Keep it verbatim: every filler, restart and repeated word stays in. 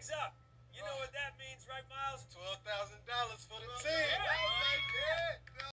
things up. You know what that means, right, Miles? twelve thousand dollars for the team.